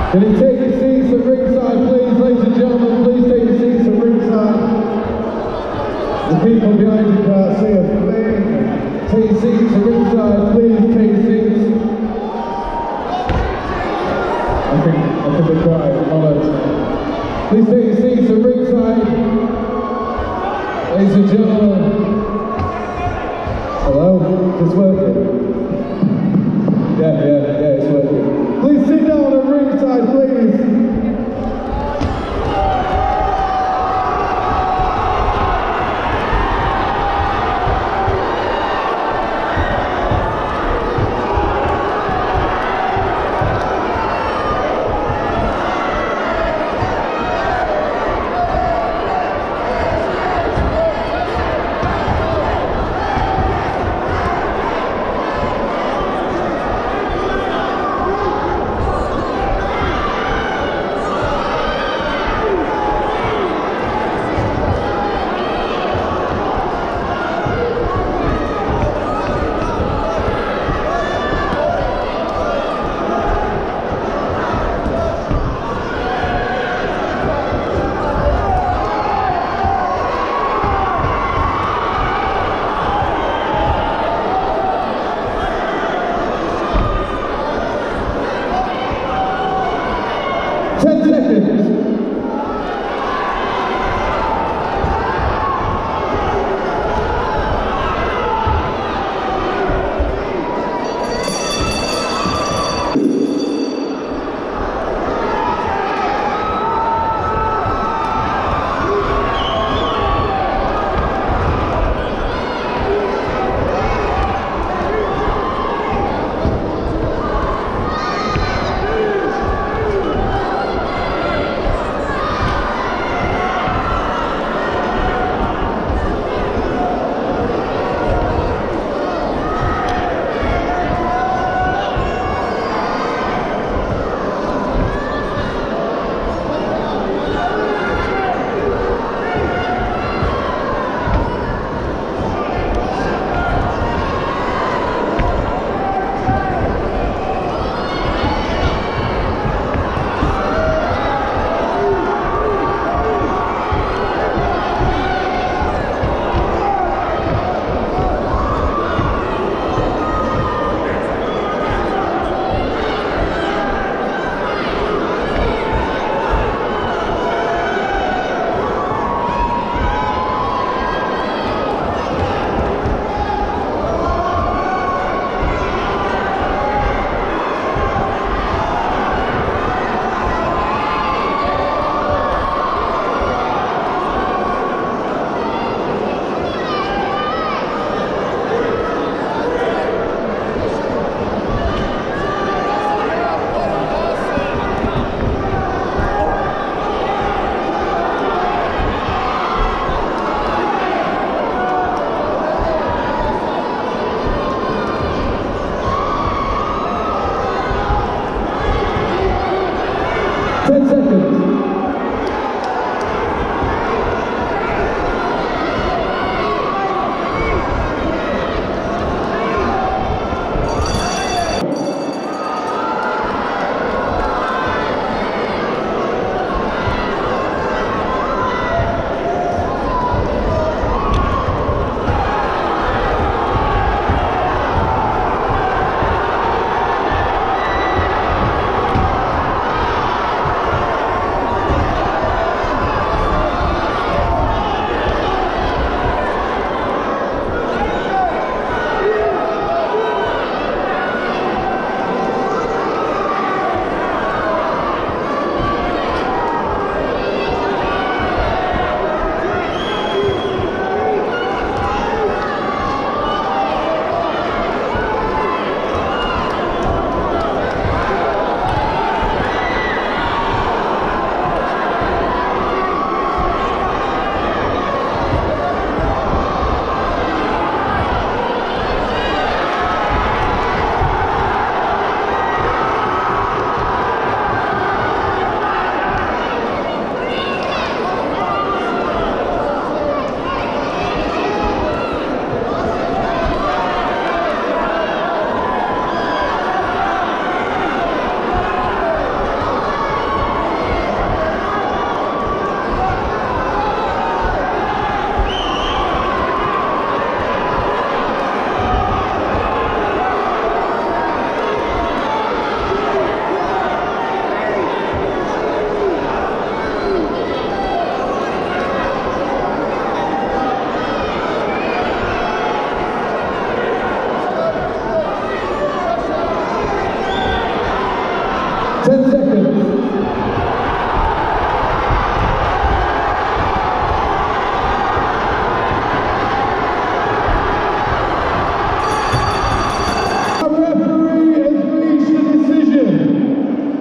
Can you take your seats at ringside, please, ladies and gentlemen? Please take your seats at ringside. The people behind you can't see a thing. Take your seats at ringside, please. Take your seats. I think they're quiet. Please take your seats at ringside, ladies and gentlemen. Hello? Is this working? Yeah, it's working. Please sit down at ringside, please.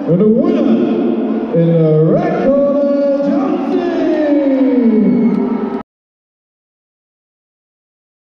And the winner in the Raekz